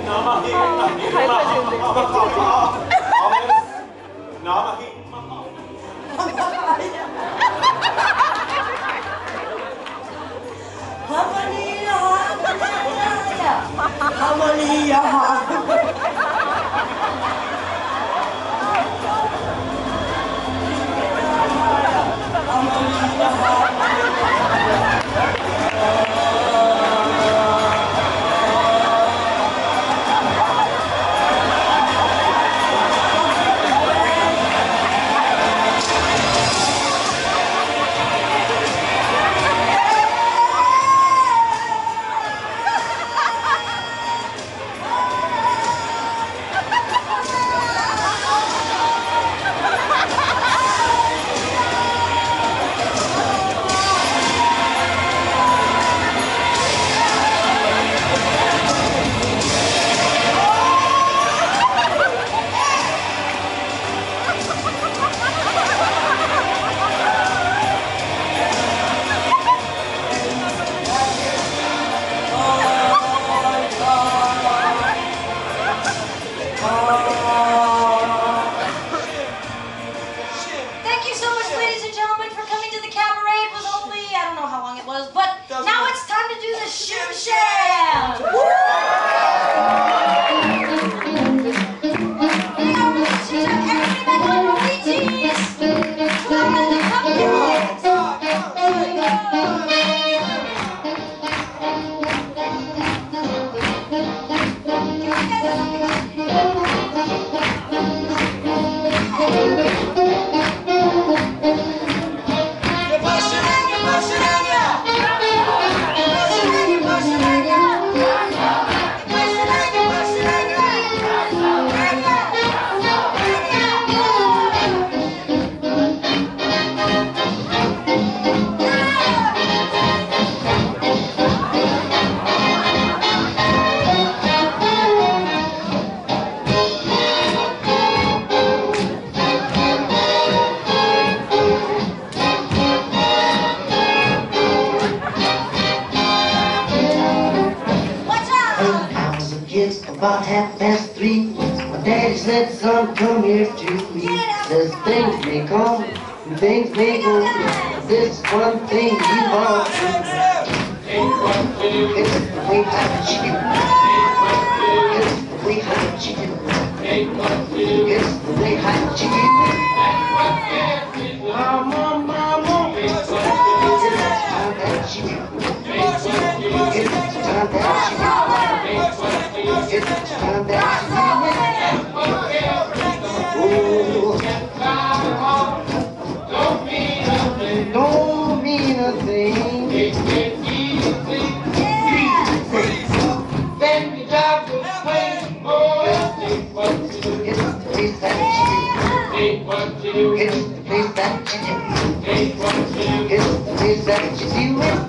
Thank you so much, ladies and gentlemen, for coming to the cabaret. It was only, I don't know how long it was, but now it's time to do the Shim Sham! About 3:30, my daddy said, son, come here to me. Says things may come and things may go. This one thing you want to do. It's the way that you do. It's the way that you do. It's the way that you do. Mama, mama, it's the time that you do. It's the time that you do. It's the time that don't mean a thing. Then you drive the plane, it's the place that you do. It's the place that you do. It's the place that you do.